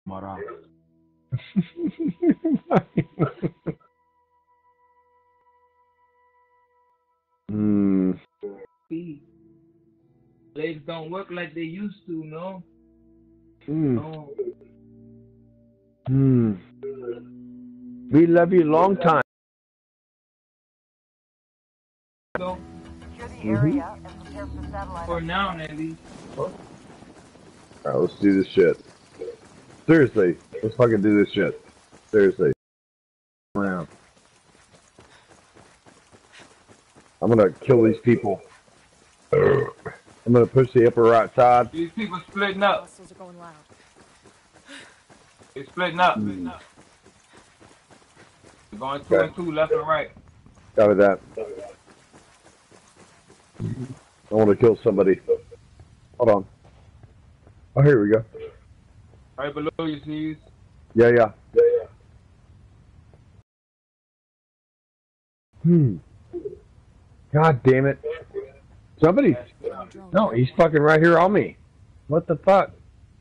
Mara. Hmm. Legs don't work like they used to, no? Hmm. No. Hmm. We love you long time. No. Secure the area and prepare for satellite. For now, at least. Alright, let's do this shit. Seriously, let's fucking do this shit. Seriously. Around. I'm gonna kill these people. I'm gonna push the upper right side. These people splitting up. Hostiles are going loud. They're splitting up. They're going two and two, left and right. Got that. I want to kill somebody. Hold on. Oh, here we go. Right below you, Sneeze. Yeah. God damn it. Somebody. No, he's fucking right here on me. What the fuck?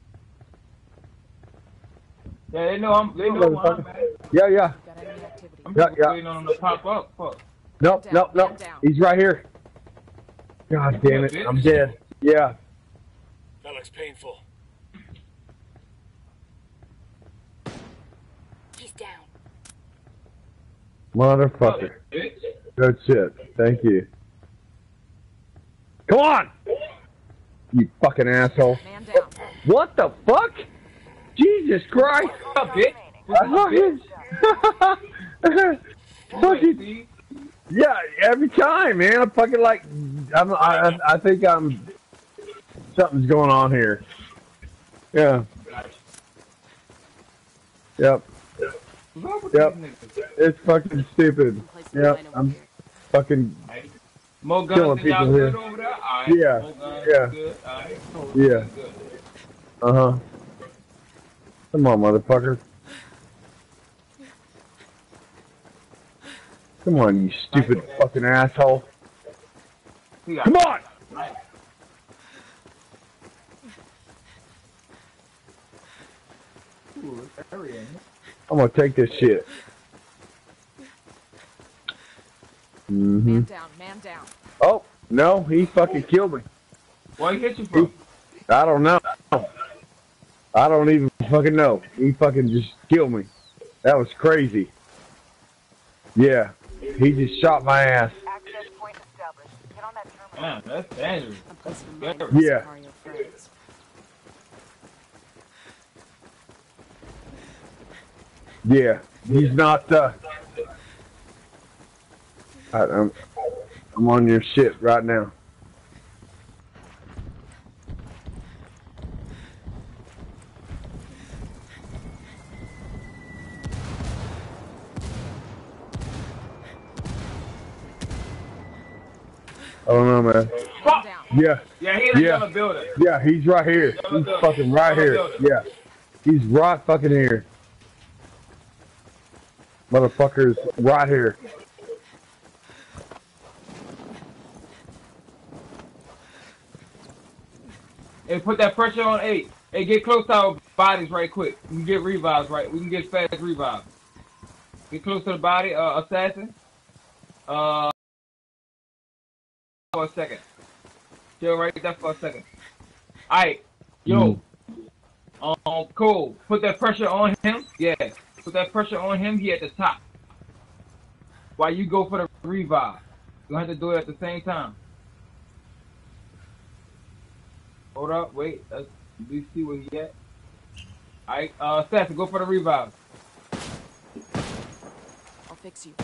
Yeah, they know I'm at. Yeah. I'm just waiting on them to pop up. Fuck. Nope. He's right here. God damn it. I'm dead. Yeah. That looks painful. He's down. Motherfucker. Good shit. Thank you. Come on! You fucking asshole. Man down. What the fuck? Jesus Christ! What's up, bitch? Fucking, yeah, every time, man. I'm fucking like, I think something's going on here. Yeah. Yep. It's fucking stupid. Yep. I'm fucking more guns killing than y'all people here. good over there? All right. Yeah. More guns, Yeah. good. All right. Cool. Yeah. Good. Come on, motherfucker. Come on, you stupid fucking asshole. Come on! I'm gonna take this shit. Man down. Oh, no, he fucking killed me. Where he hit you from? I don't know. I don't even fucking know. He fucking just killed me. That was crazy. Yeah, he just shot my ass. Access point established. Get on that terminal. Man, that's dangerous. Yeah. Yeah, he's not, I'm on your shit right now. I don't know, man. Yeah. Yeah, he's in the yellow building. Yeah, he's right here. He's fucking right here. Yeah. He's right fucking here. Motherfucker's right here. Hey, put that pressure on 8. Hey, get close to our bodies right quick. We can get revives right. We can get fast revives. Get close to the body, assassin. For a second. Chill right there for a second. Alright, yo. Cool. Put that pressure on him. Yeah. Put that pressure on him. He at the top. While you go for the revive. You have to do it at the same time. Hold up, wait. Let's see where he at. Alright, Assassin, go for the revive. I'll fix you.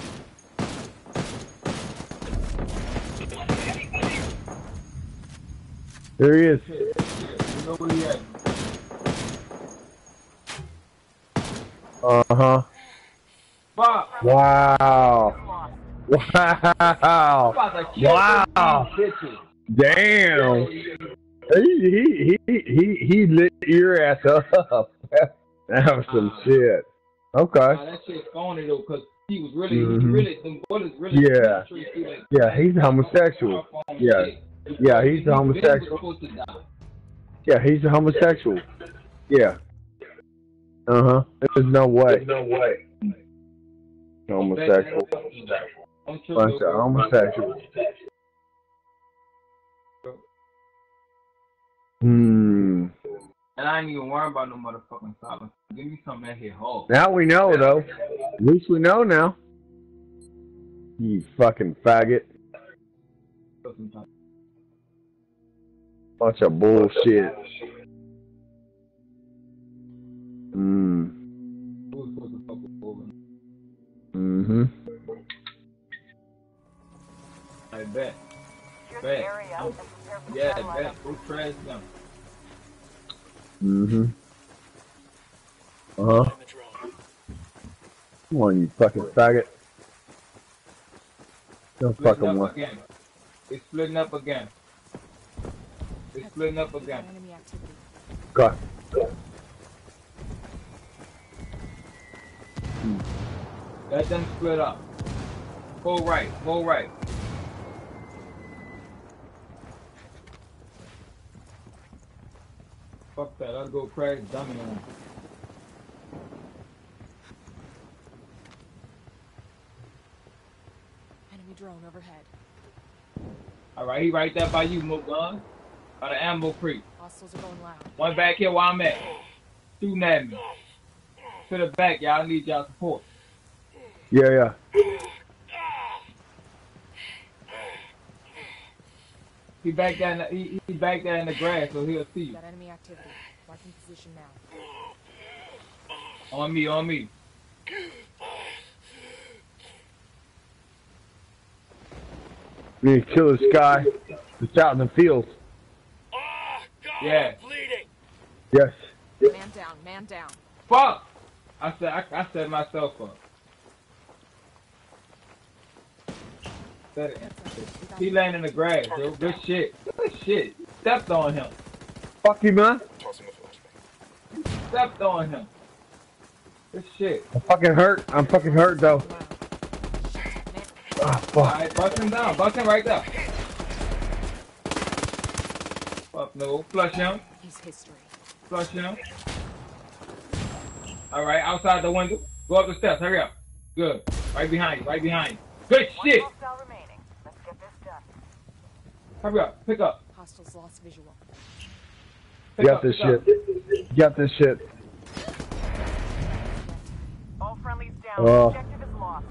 There he is. You know where he at. Uh-huh. Bob. Wow. Wow. Wow. Damn. He lit your ass up. That was some shit. Okay. That shit's phony though, cause he was really, them bullets really. Yeah. Yeah, he's homosexual. Yeah. Yeah, he's a homosexual. Yeah, he's a homosexual. Yeah. There's no way. Homosexual. Bunch of homosexuals. And I ain't even worried about no motherfucking silence. Give me something that hit hard. Now we know, though. At least we know now. You fucking faggot. Bunch of bullshit. I bet. Secure the area and prepare for Yeah, satellite bet. Go trash them. Find the drone. Come on, you fucking faggot. Don't Splitting fucking up want. again. It's splitting up again. It's splitting up again. Enemy activity. God. Let them split up. Go right. Go right. Fuck that. Let's go crash dummy on him. Enemy drone overhead. Alright, he right there by you, Mogun. By the ammo creek. Hostiles are going loud. One back here where I'm at. Shooting at me. To the back, y'all. I need y'all support. Yeah. He back there in the, he back there in the grass, so he'll see you. Got enemy activity. Marking position now. On me, on me. We need to kill this guy that's out in the field. Oh, God, Yeah. I'm bleeding. Yes. Man down, man down. Fuck! I set myself up. Set it. He laying in the grass, yo. Good shit. Good shit. Stepped on him. Fuck you, man. Tossing a flashbang. Stepped on him. Good shit. I'm fucking hurt, though. Ah, fuck. Alright, bust him down. Bust him right there. Fuck no. Flush him. He's history. Flush him. Alright, outside the window. Go up the steps. Hurry up. Good. Right behind you. Right behind you. Good shit. One hostile remaining. Let's get this done. Hurry up. Pick up. Hostiles lost visual. Pick Got up, this pick up. shit. Got this shit. All friendlies down. Oh. Objective is lost.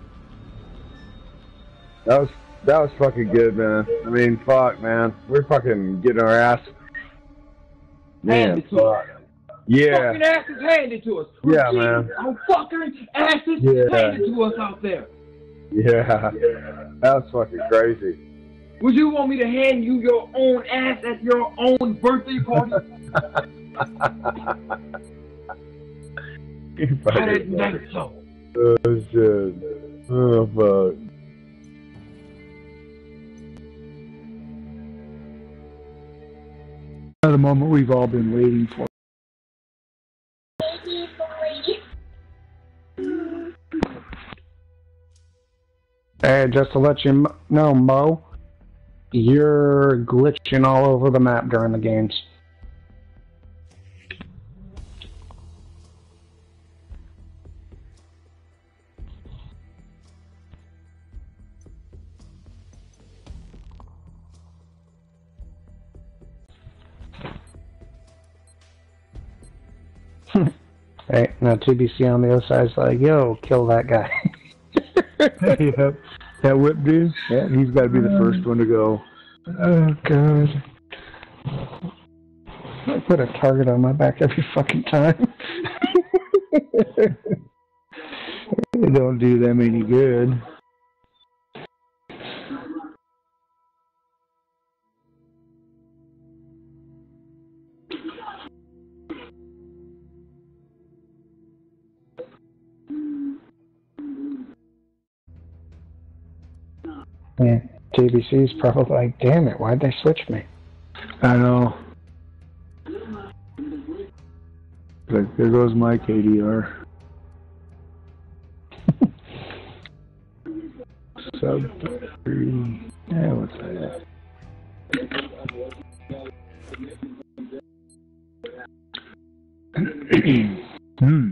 That was fucking good, man. I mean, fuck, man. We're fucking getting our ass. Man, Handed to us. fuck. Yeah. Fucking asses handed to us. Yeah, Jeez, man. our fucking asses Yeah. handed to us out there. Yeah. That was fucking crazy. Would you want me to hand you your own ass at your own birthday party? I didn't think so. Oh, shit. Oh, fuck. The moment we've all been waiting for. Hey, just to let you know, Mo, you're glitching all over the map during the games. Hey, now TBC on the other side's like, yo, kill that guy. Yep. That whip dude? Yeah, he's got to be the first one to go. Oh, God. I put a target on my back every fucking time. It don't do them any good. Yeah, TBC's probably like, damn it, why'd they switch me? I know. Like, there goes my KDR. Sub 3. Yeah, what's that? Hmm.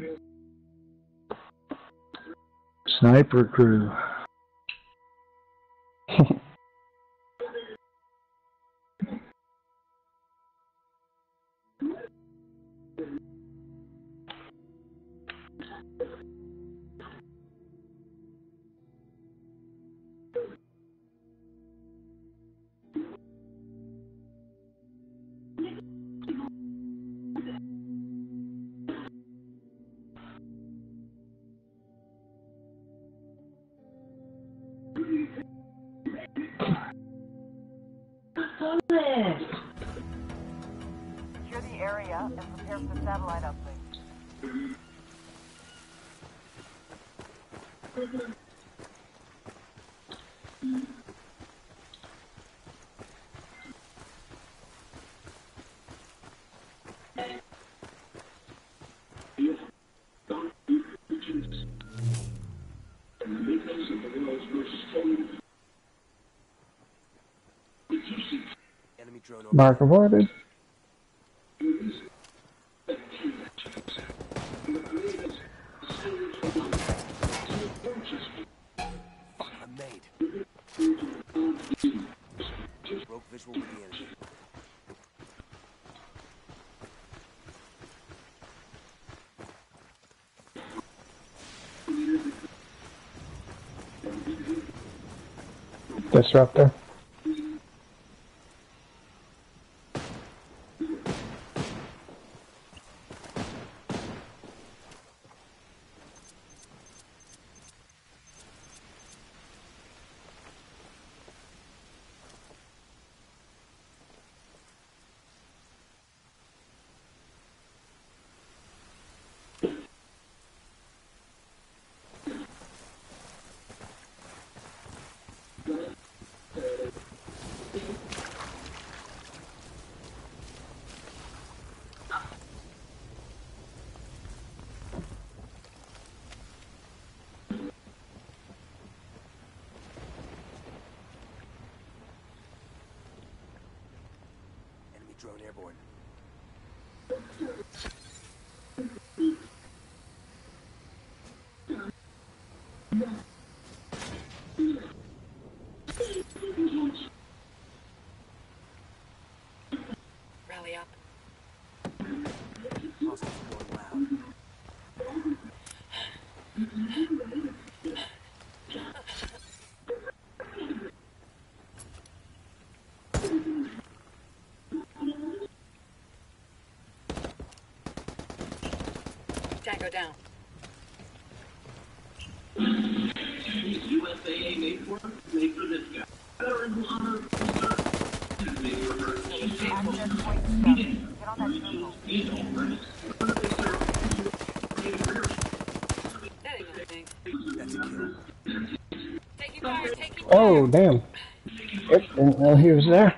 Sniper crew. Secure the area and prepare for satellite uplink. Enemy drone Mark avoided. I'm made. Broke visual with the enemy. Disruptor. Enemy drone airborne. Rally up. Hostiles going loud. Tango down. Access point discovered. Get on that vehicle. That ain't nothing. That's a kill. Taking fire, taking fire. Oh, damn. Yep, didn't know he was there.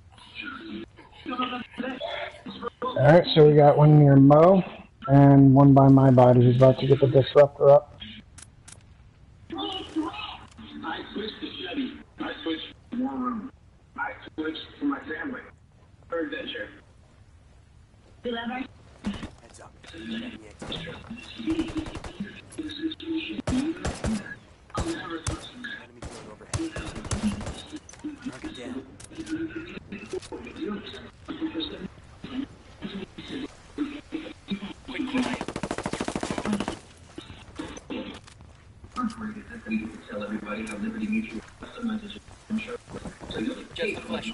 Alright, so we got one near Mo, and one by my body who's about to get the disruptor up. I switched to Chevy. I switched to war room. I switched for my family. For adventure. Heads up. Enemy activity. Enemy drone overhead. Target down. Quick quiet. Tell everybody how Liberty Mutual customizes your insurance. Just a flesh.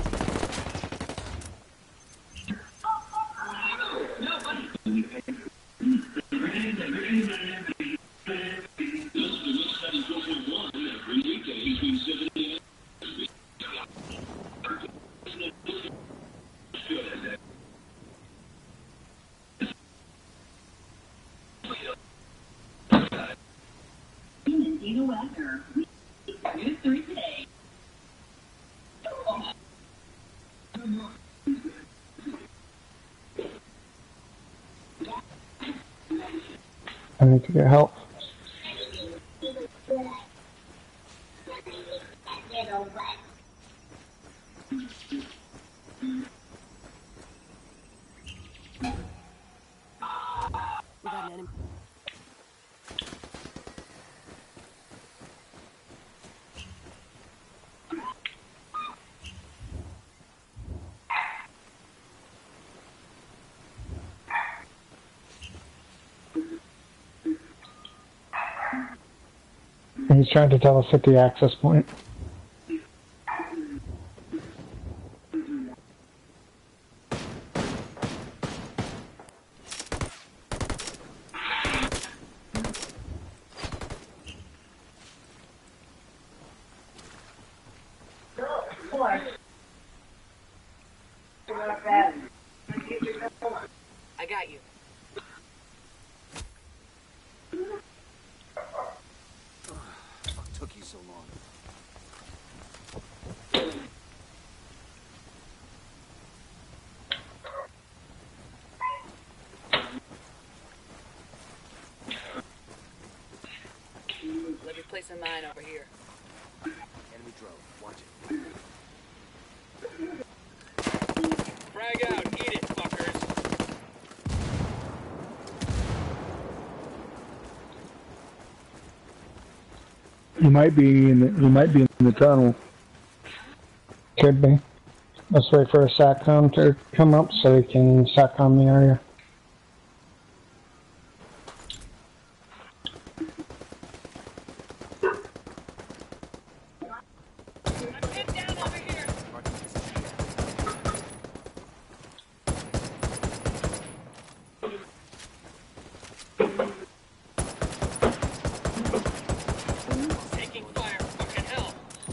I need to get help. We got An enemy. He's trying to tell us at the access point. I got you. What took you so long? Let me place a mine over here. Enemy drone. Watch it. Frag out. Eat it, fuckers. He might be in the tunnel. Could be. Let's wait for a SATCOM to come up so we can SATCOM the area. Get down over here. Marking position. Taking fire. Fucking hell.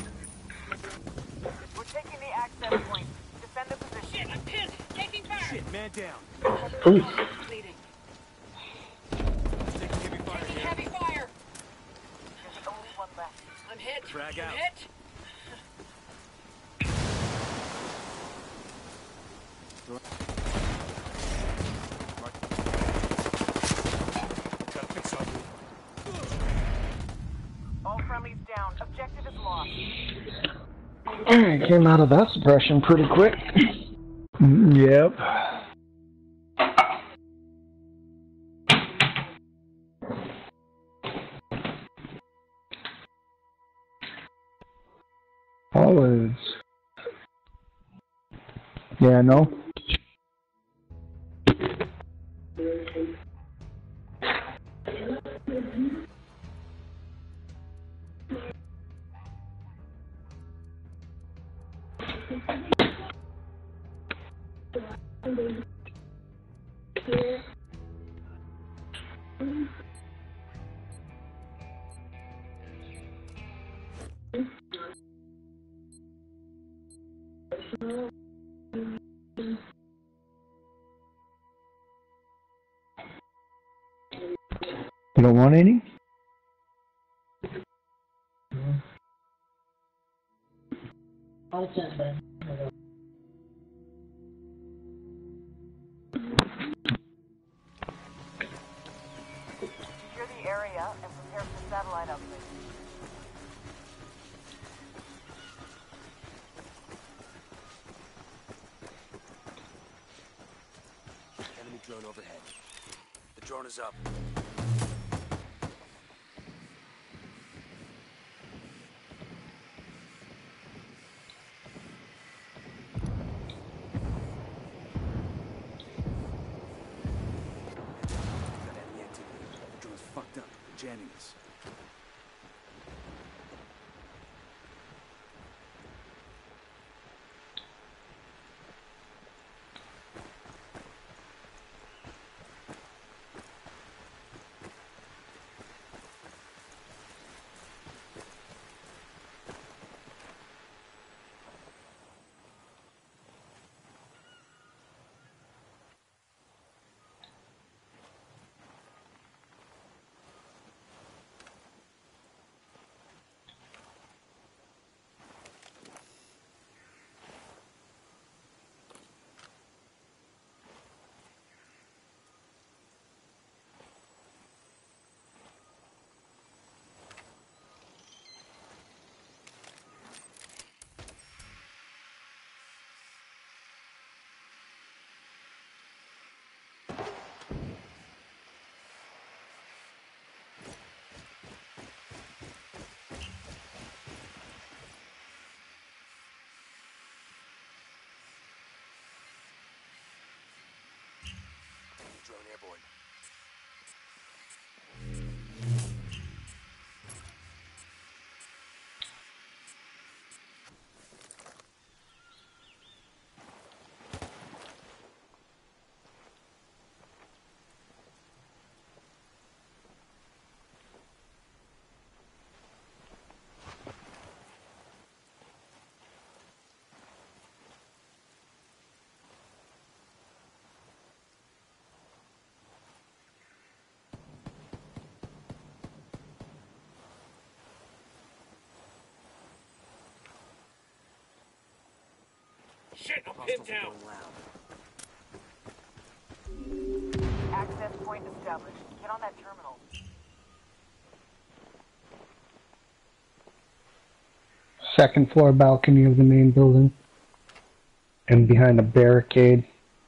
We're taking the access point. Defend the position. Shit, I'm pinned. Taking fire. Shit, man down. Ooh. Bleeding. Taking heavy fire Taking here. heavy fire. There's only one left. I'm hit. Frag I'm out. hit. Gotta fix something. All friendlies down. Objective is lost. Alright, came out of that suppression pretty quick. Yep. Always. Yeah, no. You don't want any? Secure the area and prepare for satellite upgrade. Enemy drone overhead. The drone is up. Got enemy activity. The drone's fucked up. They're jamming us. Airborne. Shit, I'm Hostiles pinned are down. going loud. Access point established. Get on that terminal. Second floor balcony of the main building. And behind a barricade.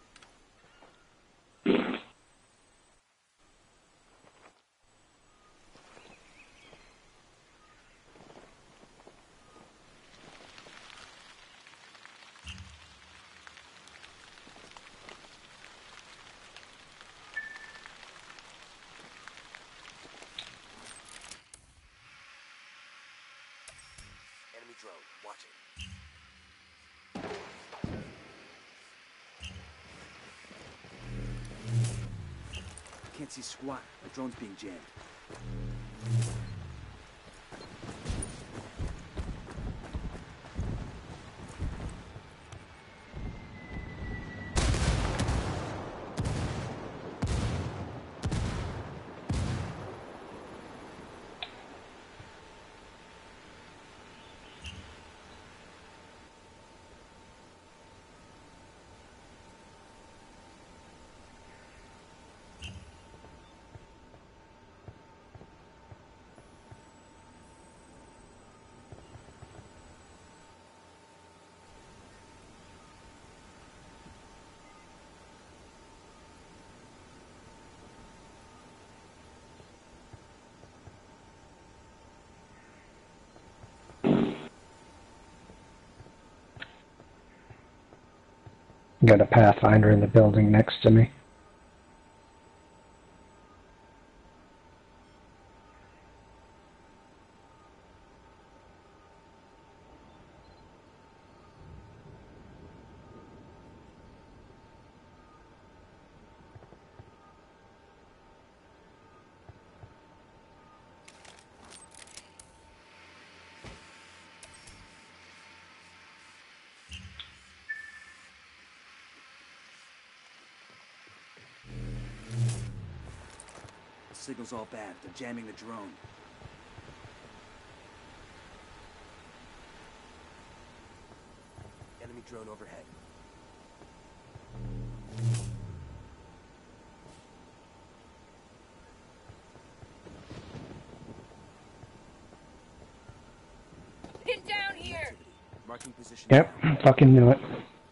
Enemy drone. Watch it. Can't see squat. The drone's being jammed. Got a Pathfinder in the building next to me. The signal's all bad. They're jamming the drone. Enemy drone overhead. Pin down here. Activity. Marking position. Yep, now. fucking knew it.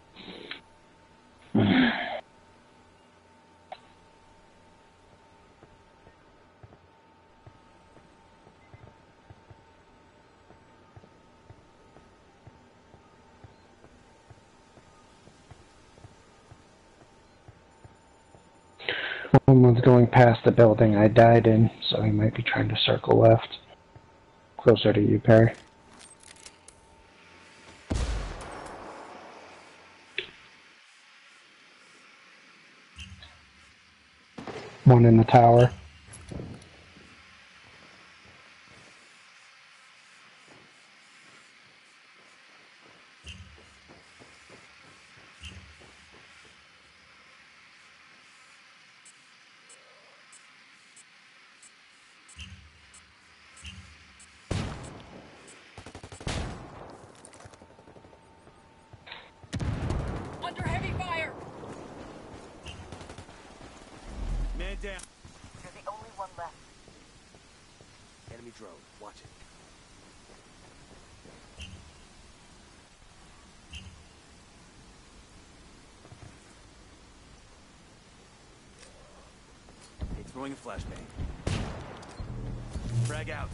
One was going past the building I died in, so he might be trying to circle left. Closer to you, Perry. One in the tower. Under heavy fire. Man down. You're the only one left. Enemy drone. Watch it. It's throwing a flashbang. Frag out.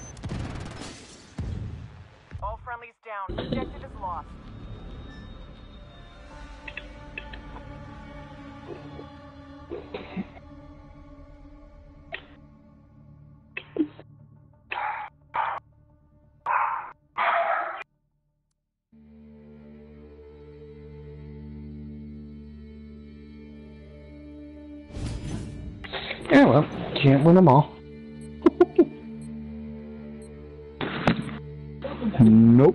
All friendlies down. Objective is lost. Yeah, well, can't win them all. Nope.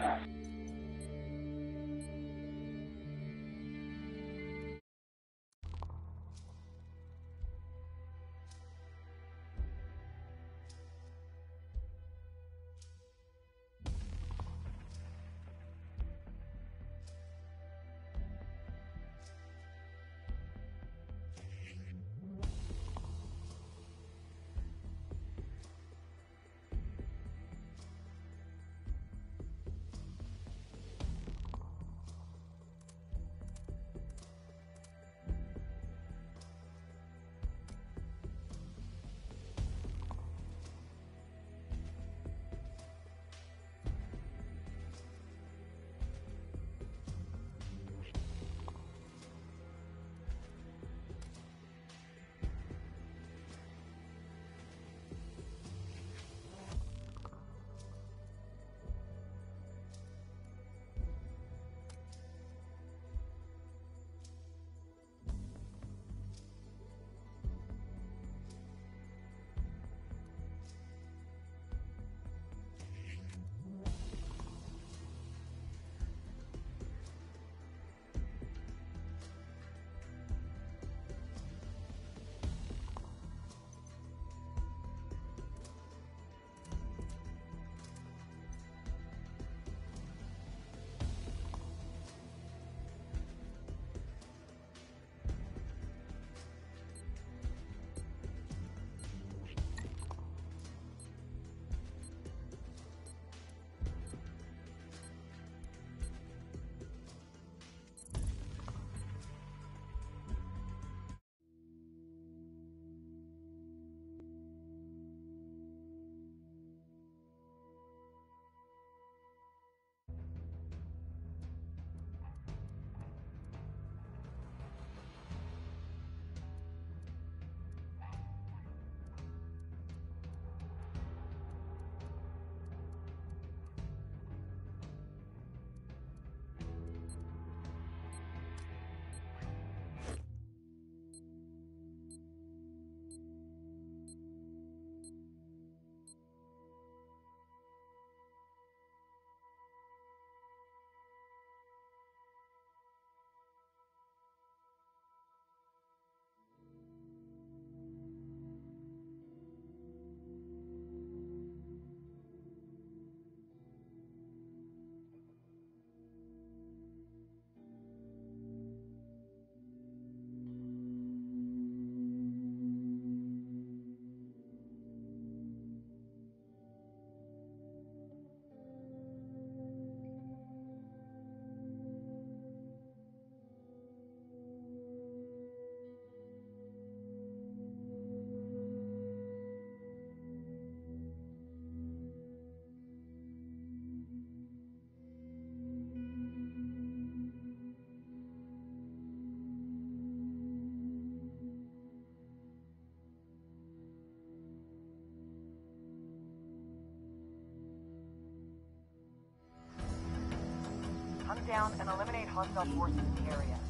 Hunt down and eliminate hostile forces in the area.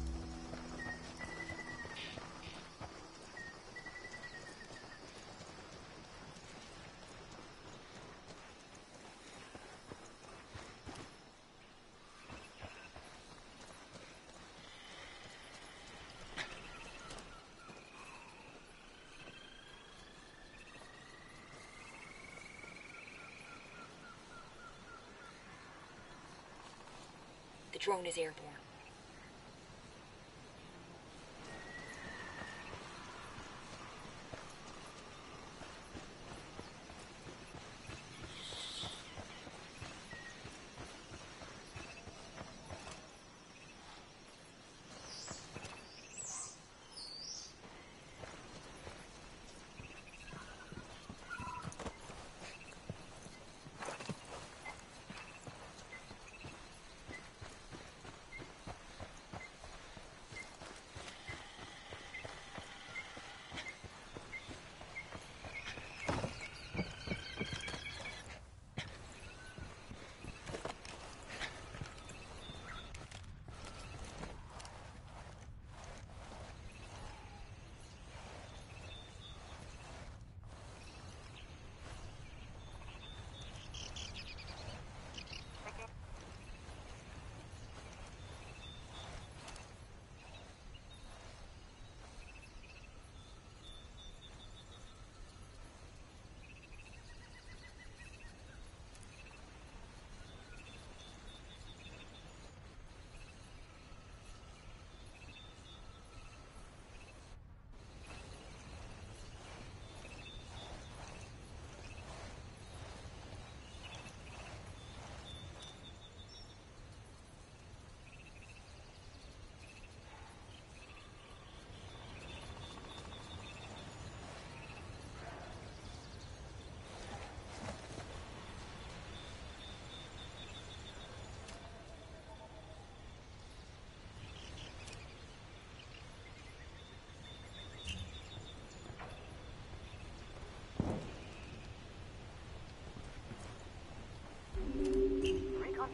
The drone is airborne.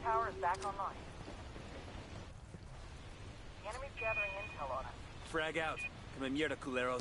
tower is back online. The enemy's gathering intel on us. Frag out. Come mierda, culeros.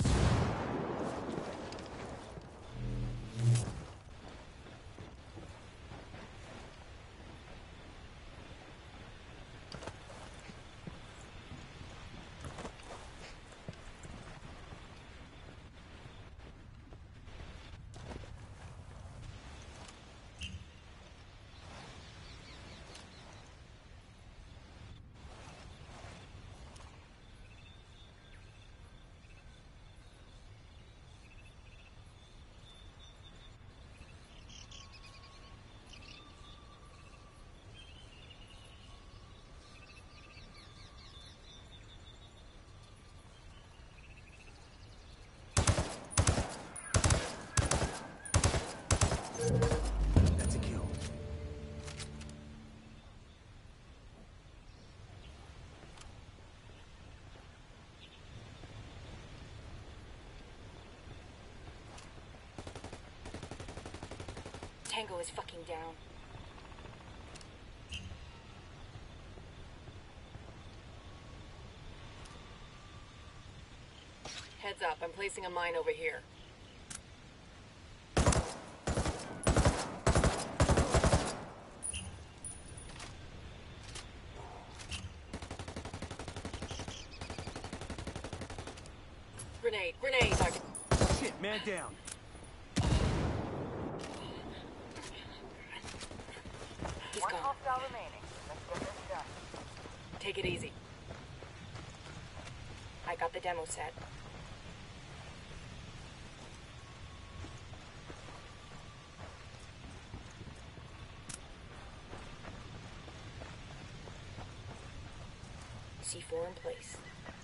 That's a kill. Tango is fucking down. Heads up, I'm placing a mine over here. Grenade, target. Shit, man down. He's One gone. hostile remaining. Let's get this done. Take it easy. I got the demo set. C4 in place.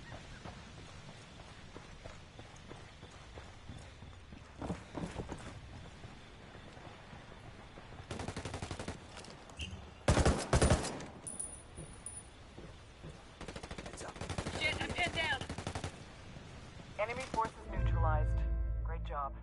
Heads up. Shit, I'm pinned down! Enemy forces neutralized. Great job.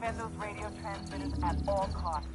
Defend those radio transmitters at all costs.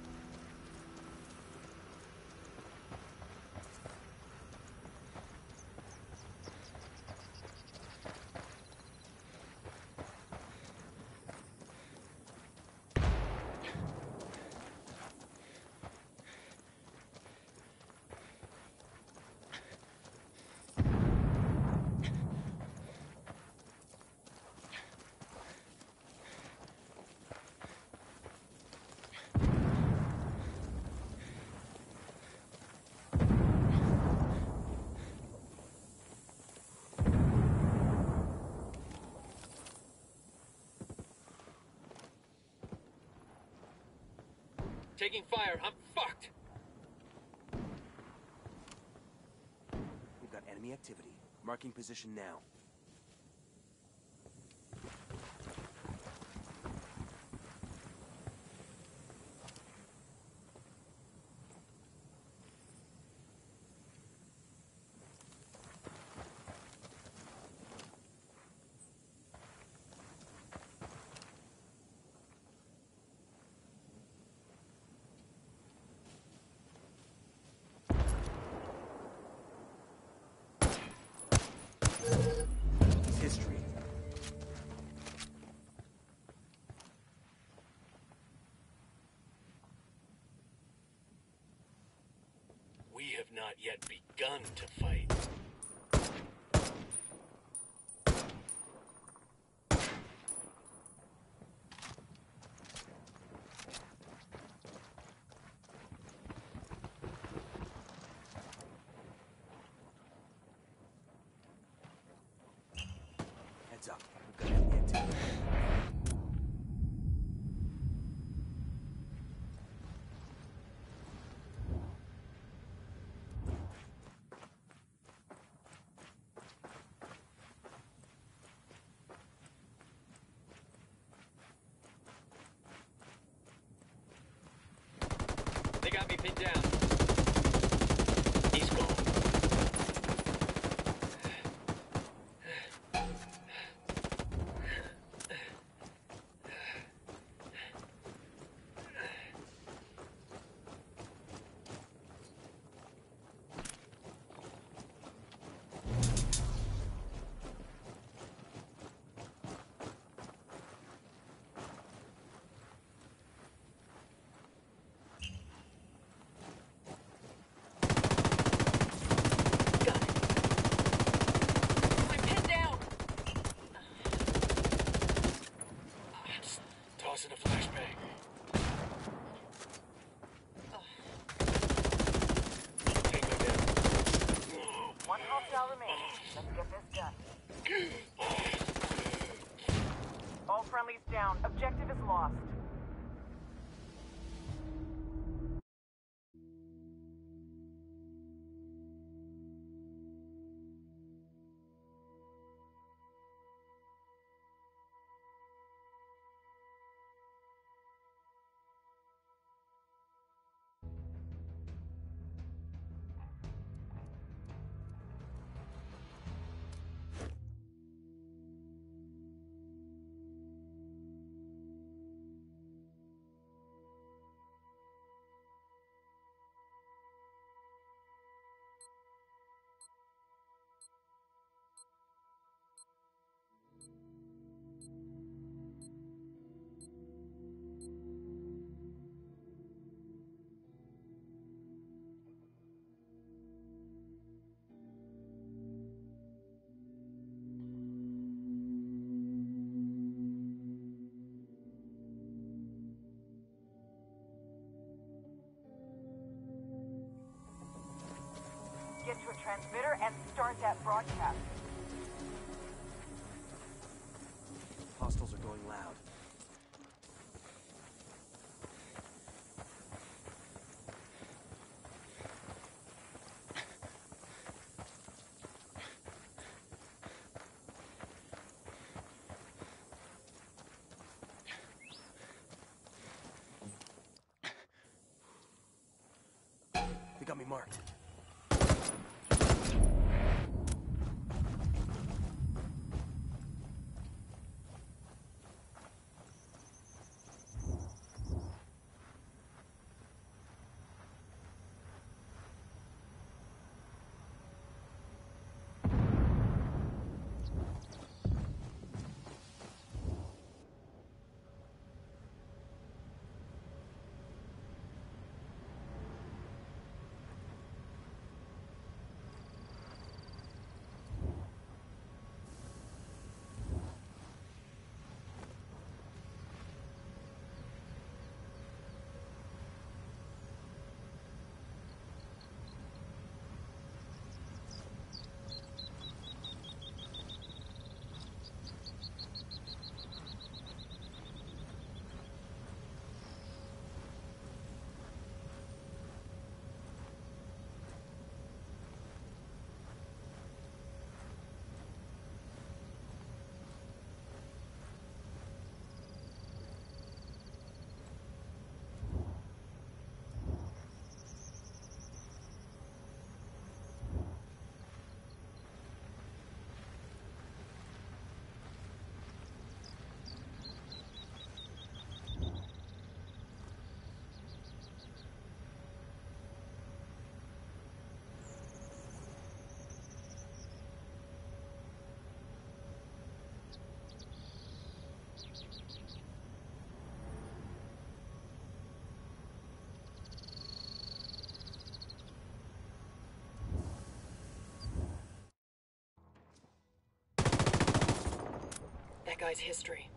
Taking fire. I'm fucked. We've got enemy activity. Marking position now. History. We have not yet begun to fight. Heads up. We've got enemy activity. They got me pinned down. He's gone. I'm pinned down. Just tossing a flashbang. Tango down. One hostile remaining. Let's get this done. All friendlies down. Objective is lost. Get to a transmitter and start that broadcast. Hostiles are going loud. They got me marked. guy's history.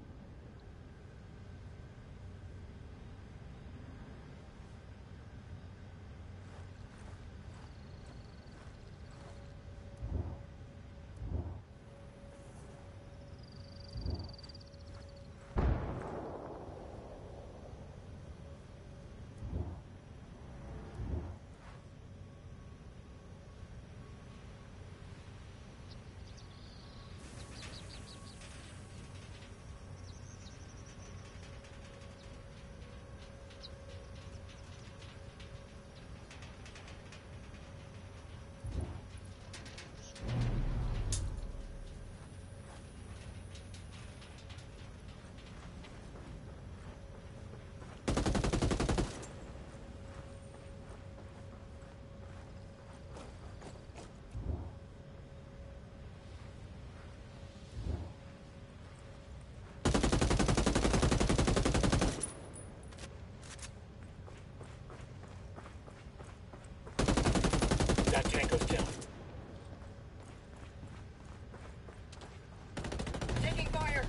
That tango's down. Taking fire!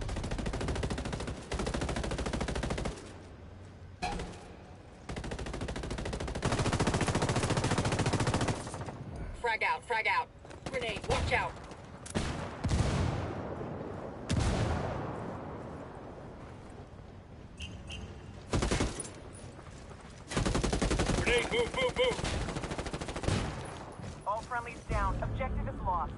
Frag out, frag out. Grenade, watch out. Grenade, move, move, move! All friendlies down. Objective is lost.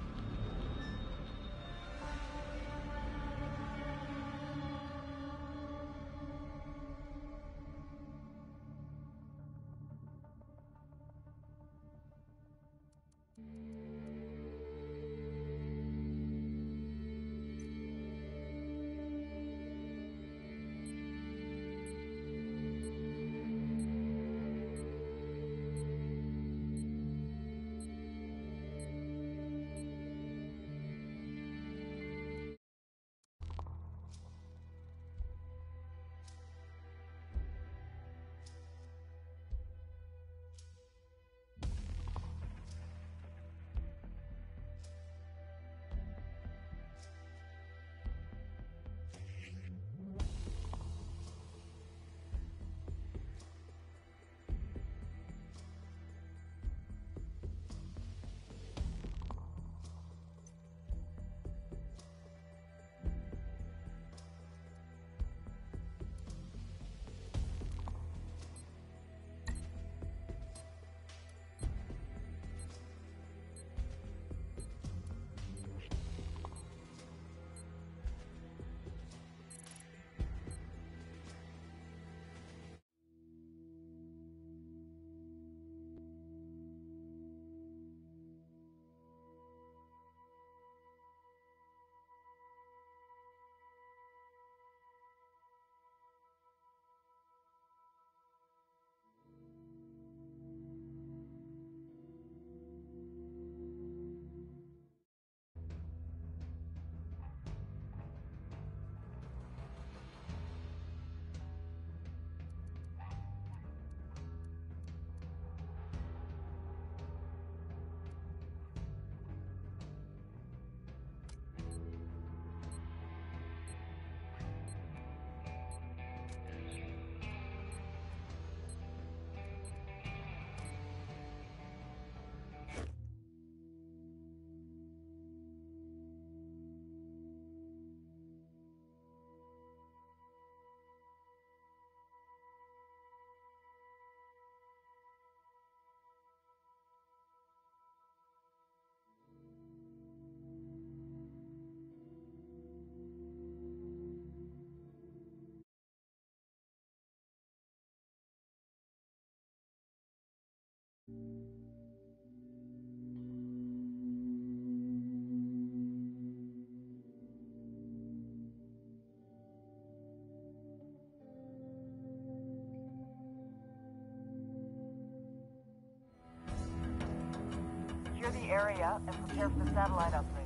Secure the area and prepare for the satellite uplink.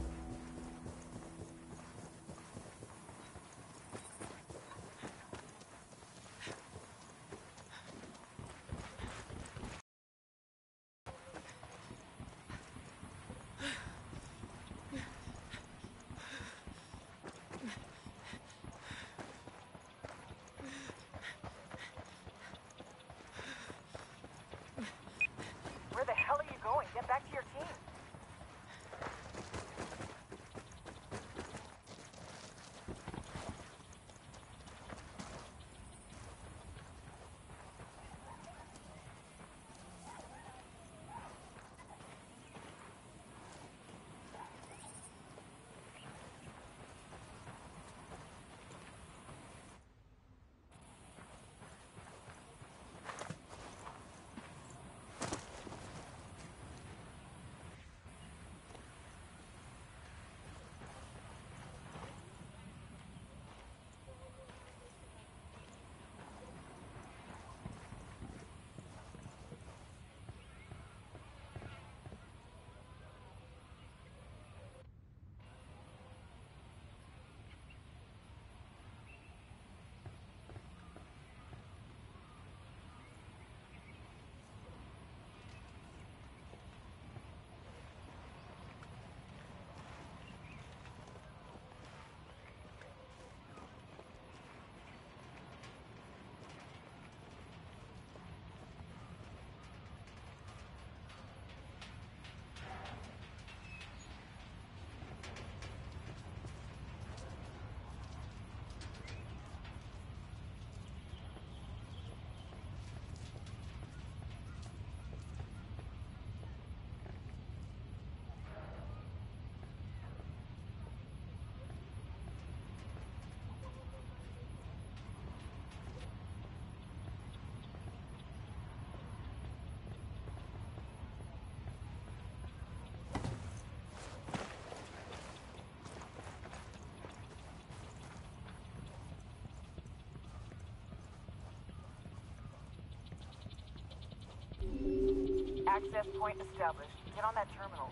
Access point established. Get on that terminal.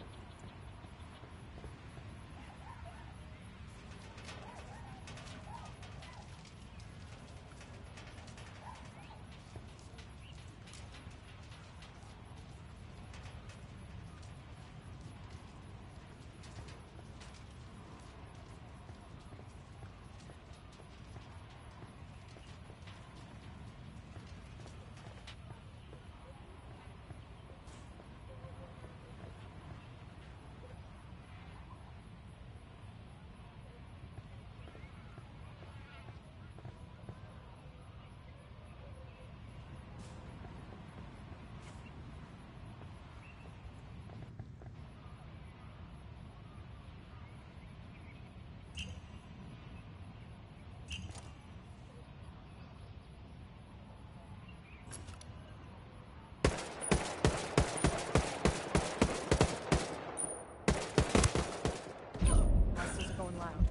Hostiles are going loud.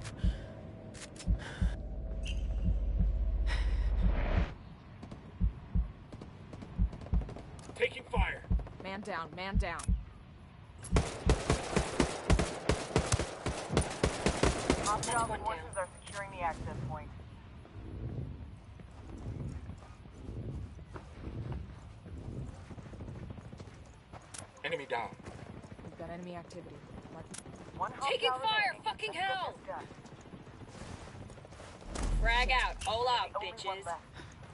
Taking fire. Man down, man down. Hostile one forces down. are securing the access point. Enemy down. We've got enemy activity. One Taking hostile fire! remaining. Fucking Let's get hell! this done. Frag out. All out, Only one bitches. left.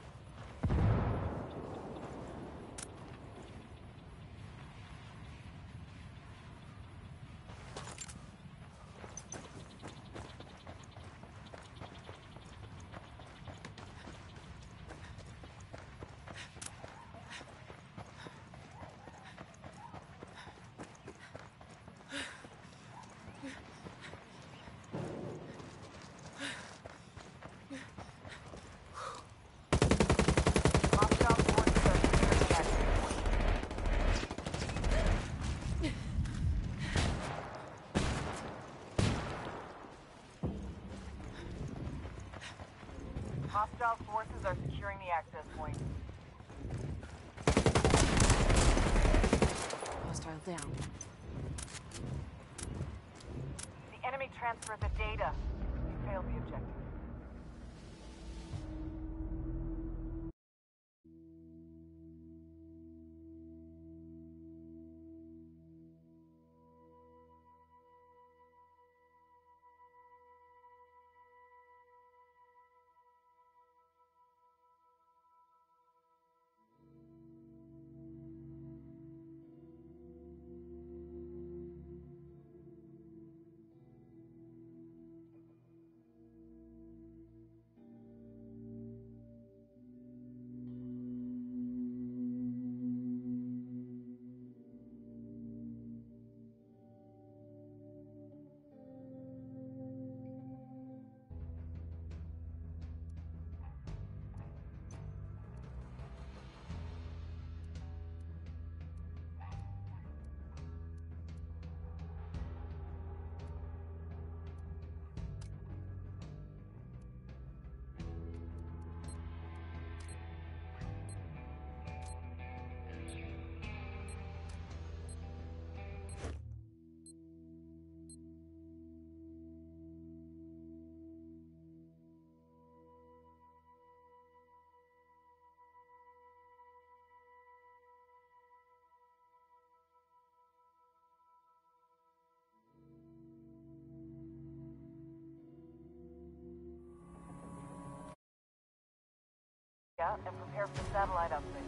Hostile forces are securing the access point. Hostile forces are securing the access point. Hostile down. The enemy transferred the data. We failed the objective. And prepare for satellite upgrade.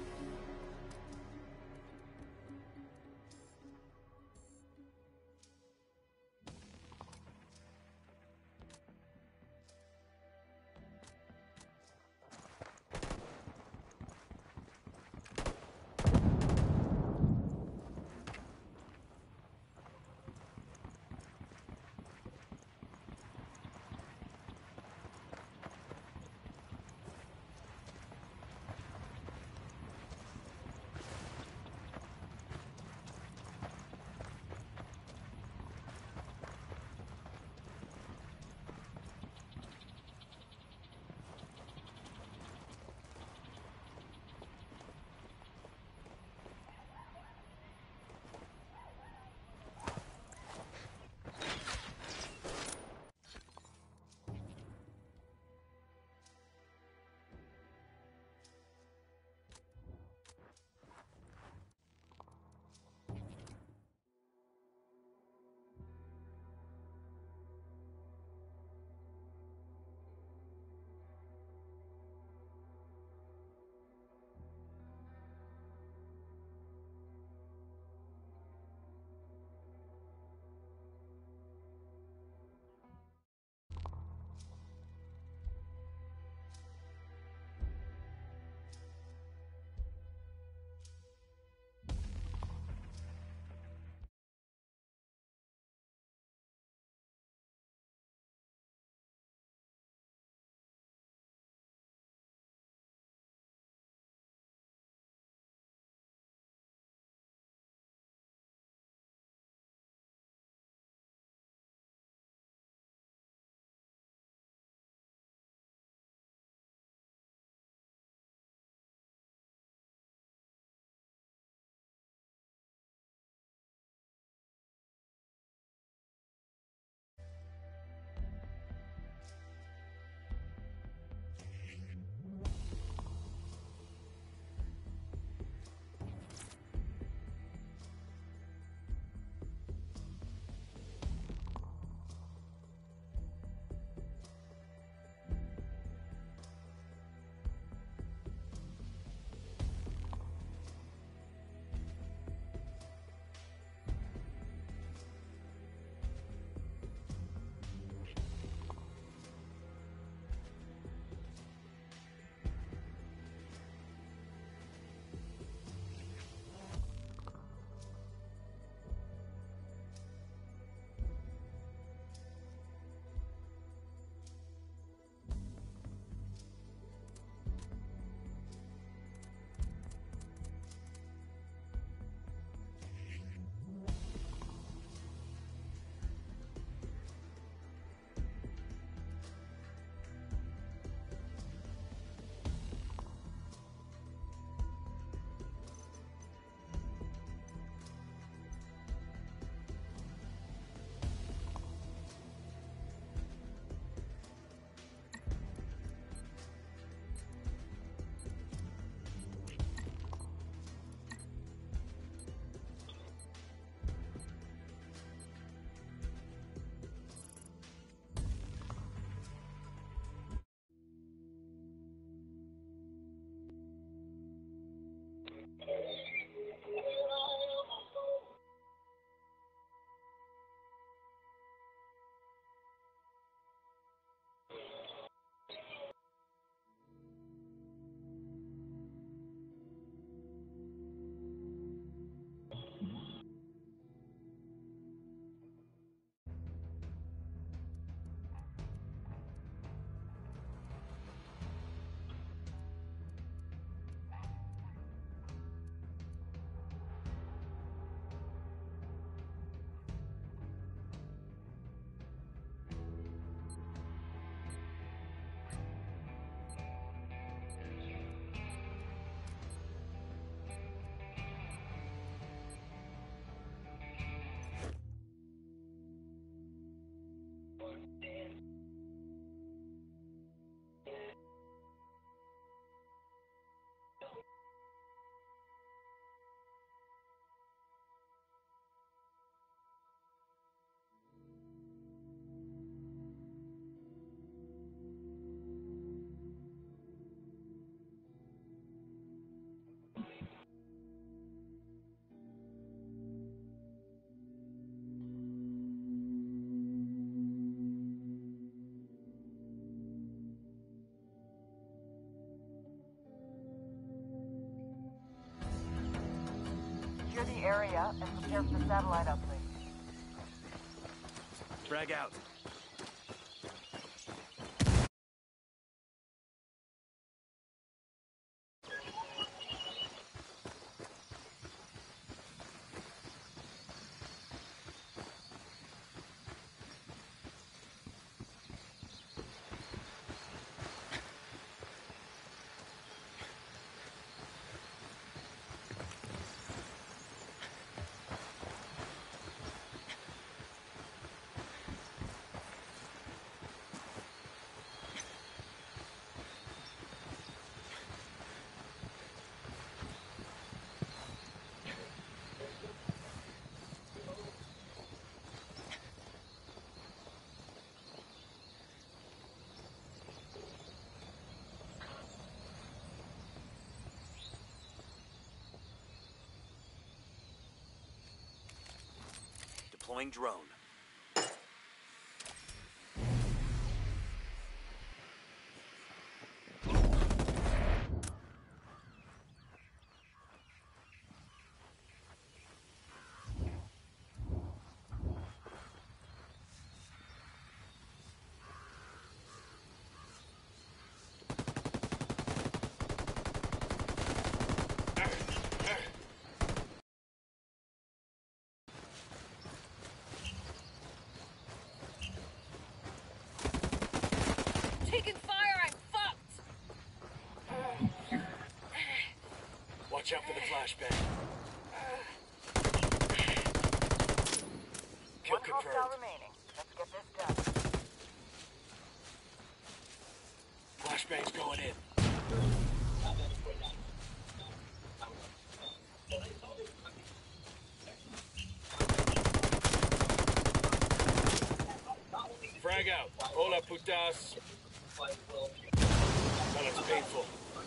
area and prepare for satellite uplink. Frag out. Deploying drone. Taking fire, I'm fucked! Watch out for the flashbang. Kill One hostile confirmed. remaining. Let's get this done. Flashbang's going in. Frag out. Hola, putas. Well, it's painful.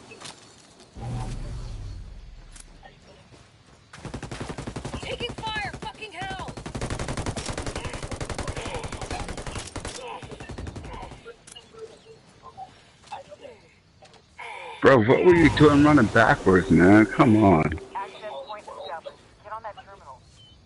Taking fire, fucking hell! Bro, what were you doing running backwards, man? Come on. Access point established. Get on that terminal.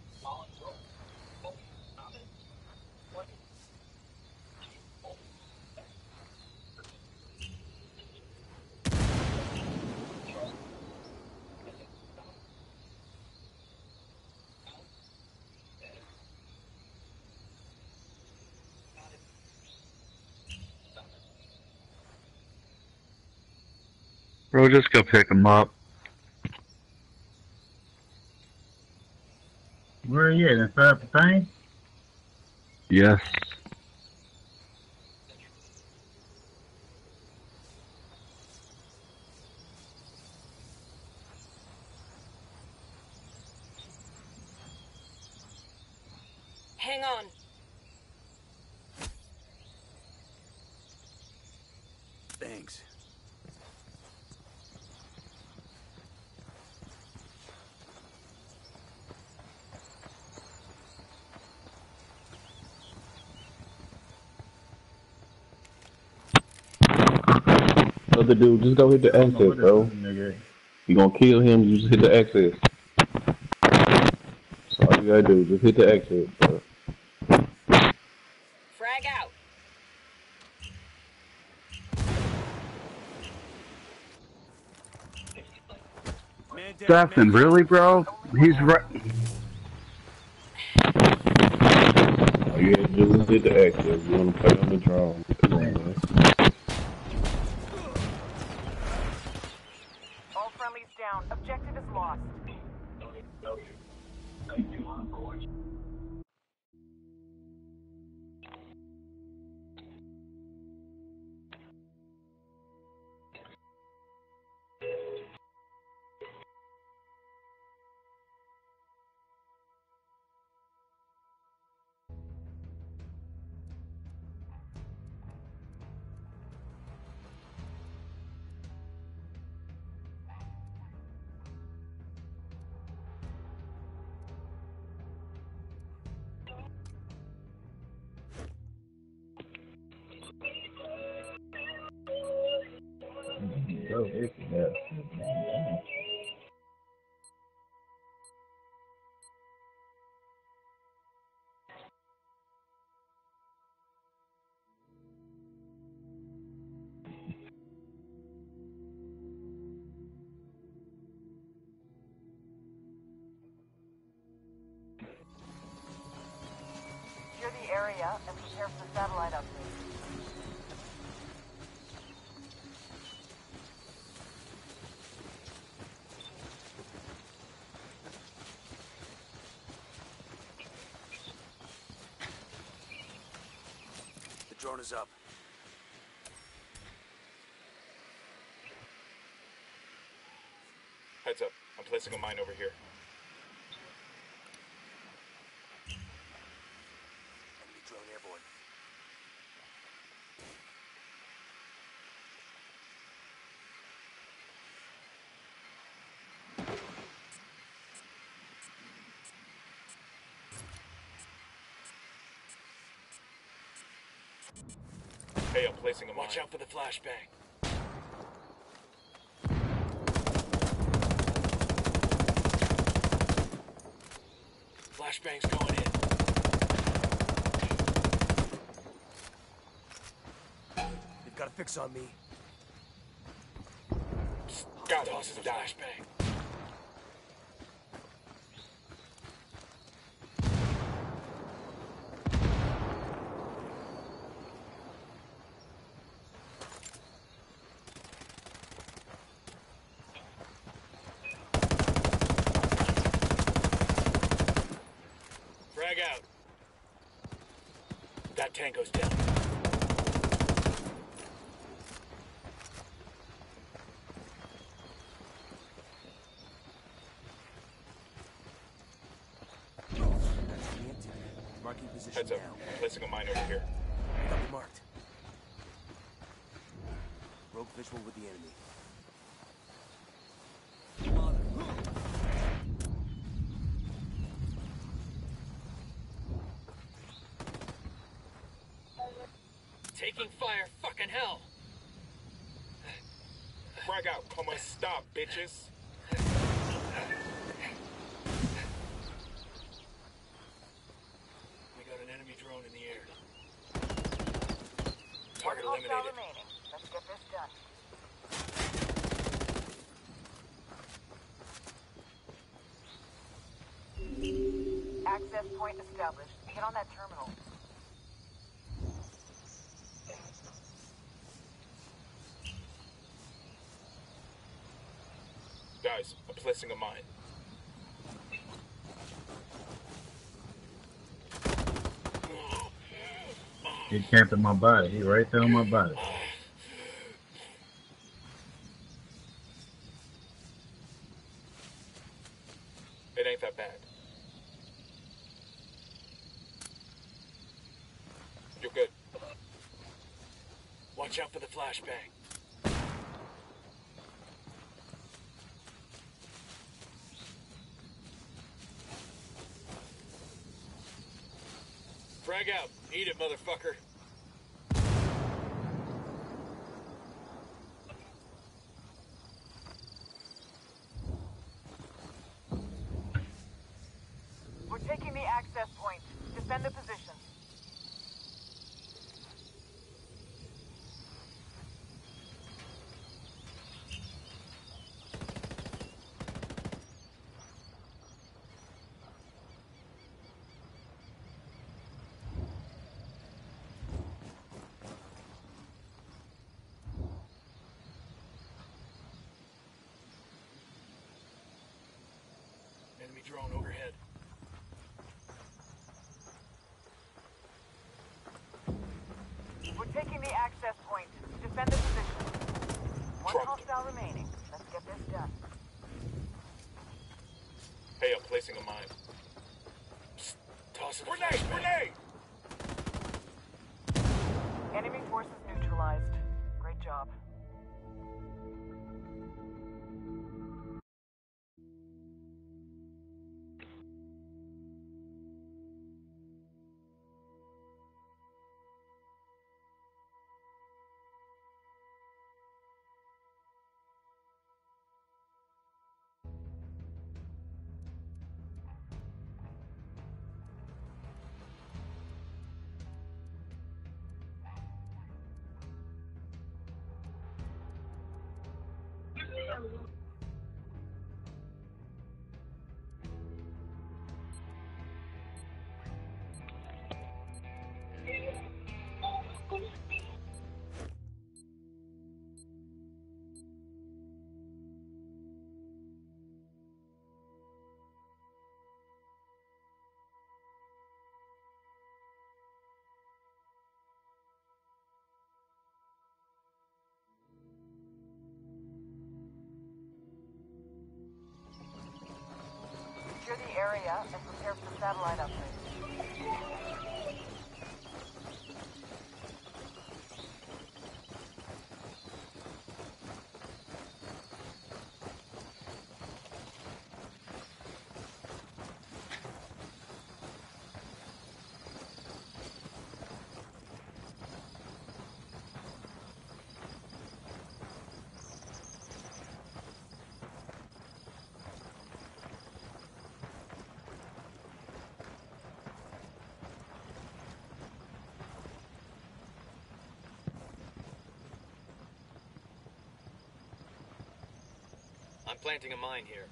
Bro, just go pick him up. Where are you at? Inside the thing? Yes. Hang on. Thanks. Other dude, just go hit the exit, bro. You gonna kill him, you just hit the exit. That's all you gotta do, just hit the exit, bro. Frag out. Stefan, really, bro? He's right. All you gotta do is hit the exit. You wanna play on the drone. Come on, man. All friendlies down. Objective is lost. area and prepare for the satellite update. The drone is up. Heads up. I'm placing a mine over here. Enemy drone airborne. Hey, I'm placing a mine. Watch out for the flashbang. Flashbang's going in. They've got a fix on me. Got it. Tosses a flashbang. Frag out. That tango's down. Enemy activity. Marking position Heads up. now. I'm placing a mine over here. Copy marked. Rogue visual with the enemy. Taking fire, fucking hell. Frag out. Come on, stop, bitches. We got an enemy drone in the air. One Target hostile eliminated. remaining. Let's get this done. Access point established. Get on that terminal. Guys, I'm placing a mine. He camped in my body. He right there on my body. It ain't that bad. You're good. Watch out for the flashbang. Frag out. Eat it, motherfucker. We're taking the access point. Defend the position. Enemy drone overhead. We're taking the access point. Defend the position. One Dropped. hostile remaining. Let's get this done. Hey, I'm placing a mine. Toss it. Grenade! Grenade! Enemy forces neutralized. Great job. area and prepare for satellite upgrades. I'm planting a mine here.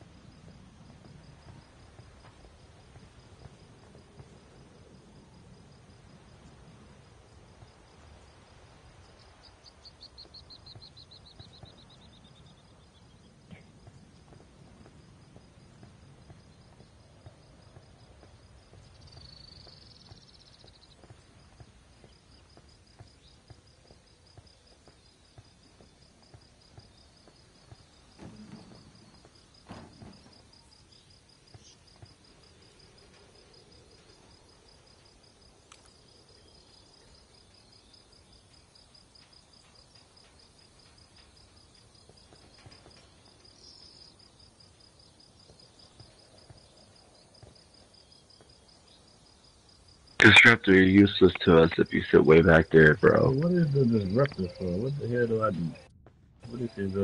Disruptor, you're useless to us if you sit way back there, bro. What is the disruptor for? What the hell do I do? What is his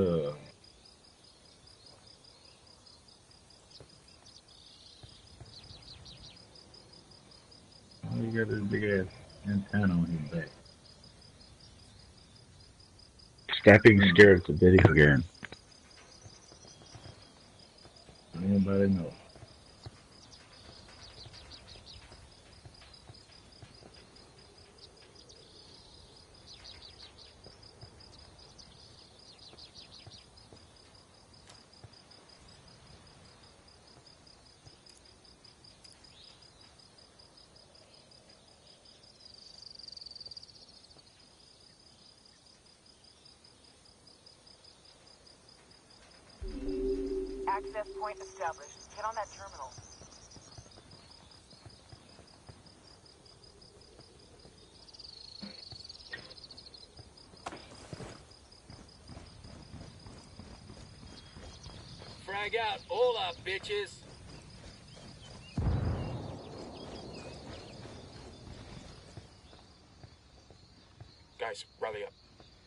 Oh, he got this big ass antenna on his back. Stop being scared. It's a video game. Anybody know? Access point established. Get on that terminal. Frag out. Hola, bitches. Guys, rally up.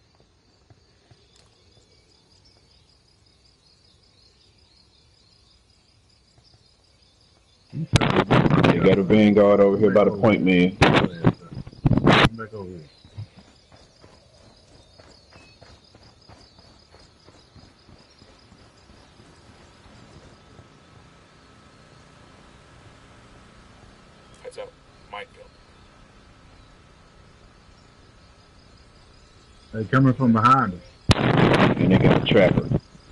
They got a Vanguard over here by the point, man. Come back over here. Heads up. Minefield. They coming from behind us. And they got a trapper.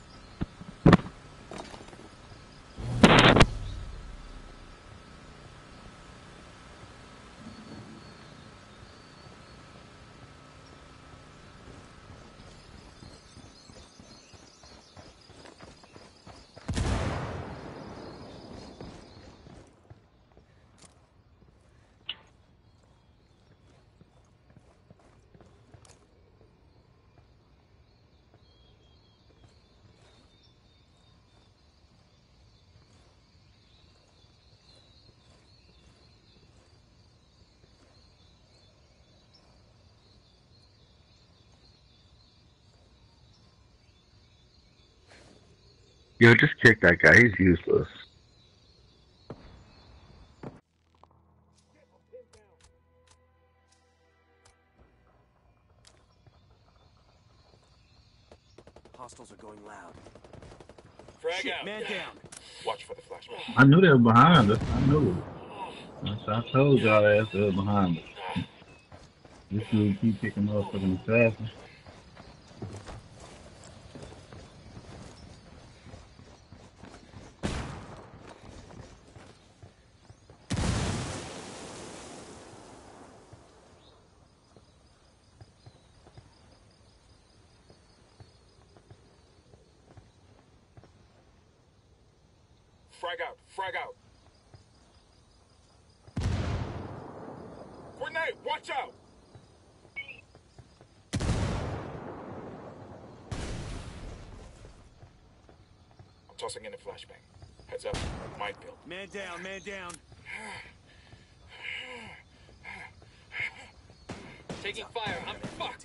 Yo, just kick that guy. He's useless. Hostiles are going loud. Frag Shit, out. man down. Watch for the flashback. I knew they were behind us. I knew it. I told y'all ass they were behind us. This dude keep picking motherfucking assassin. Frag out. Frag out. Hey, watch out! I'm tossing in a flashbang. Heads up, minefield. Man down, man down. Taking fire. I'm fucked.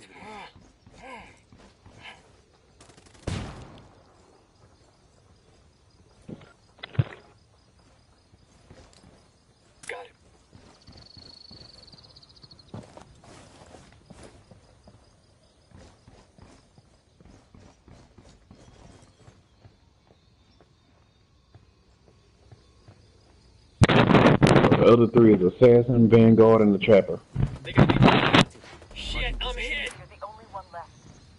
Got it. The other three is Assassin, Vanguard, and the Trapper. Shit, I'm hit. You're the only one left.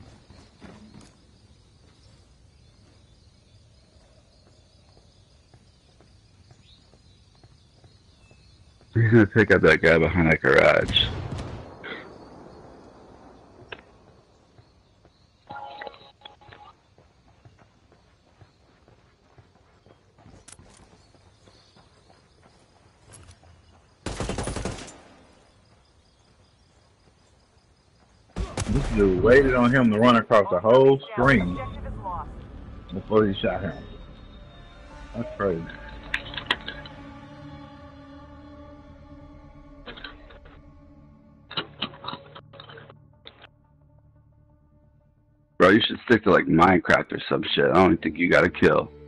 He's gonna pick up that guy behind that garage. This dude waited on him to run across the whole screen Objective is lost. before he shot him. That's crazy. Bro, you should stick to like Minecraft or some shit. I don't think you got a kill.